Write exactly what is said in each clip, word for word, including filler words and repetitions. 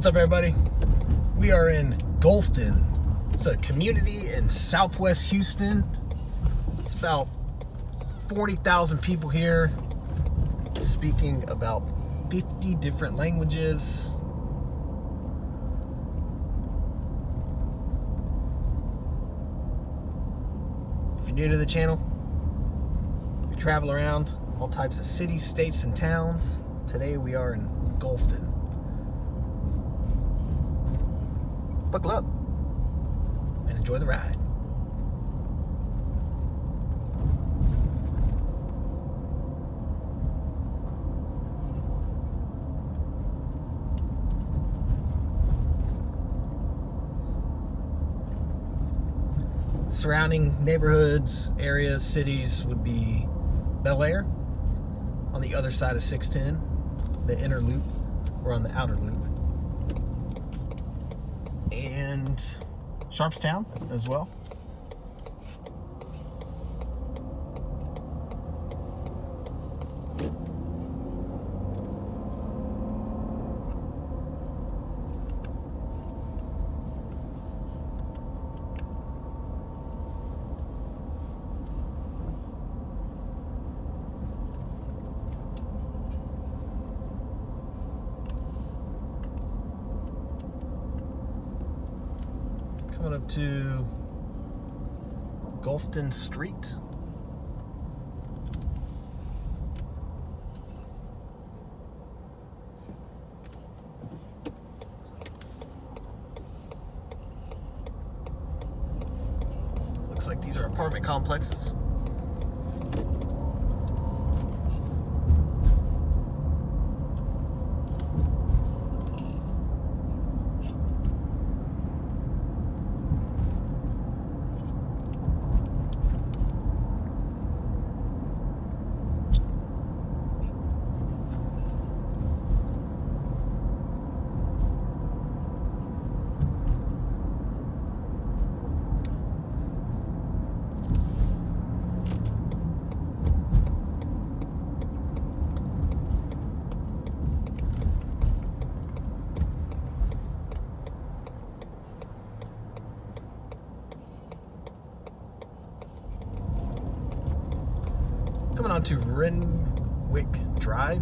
up, everybody? We are in Gulfton. It's a community in southwest Houston. It's about forty thousand people here, speaking about fifty different languages. If you're new to the channel, we travel around all types of cities, states, and towns. Today we are in Gulfton. Buckle up and enjoy the ride. Surrounding neighborhoods, areas, cities would be Bel Air on the other side of six ten, the inner loop, or on the outer loop, and Sharpstown as well. Coming up to Gulfton Street. Looks like these are apartment complexes. Coming on to Renwick Drive.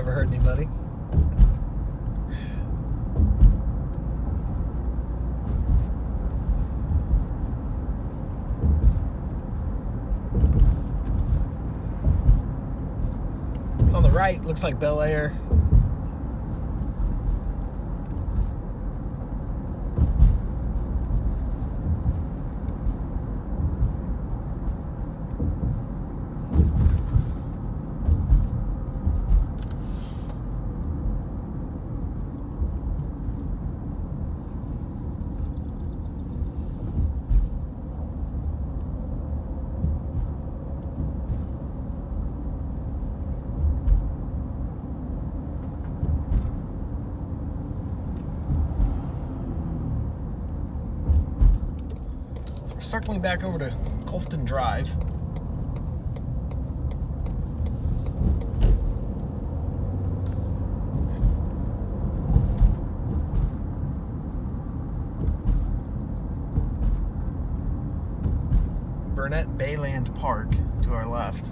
never hurt anybody. On the right, looks like Bel Air. We're circling back over to Gulfton Drive. Burnett Bayland Park to our left.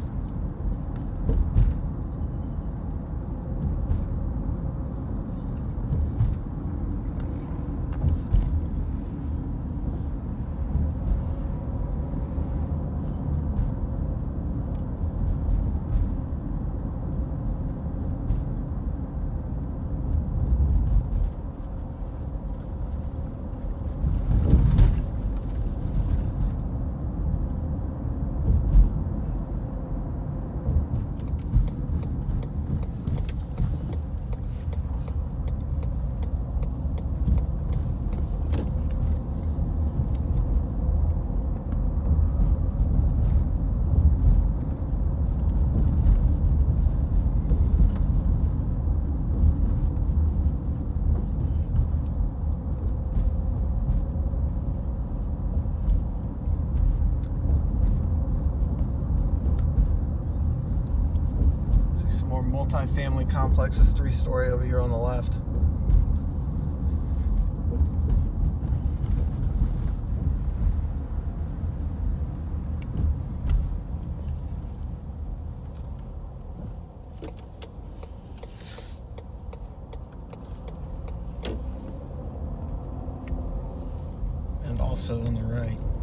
More multi-family complexes, three-story over here on the left. And also on the right.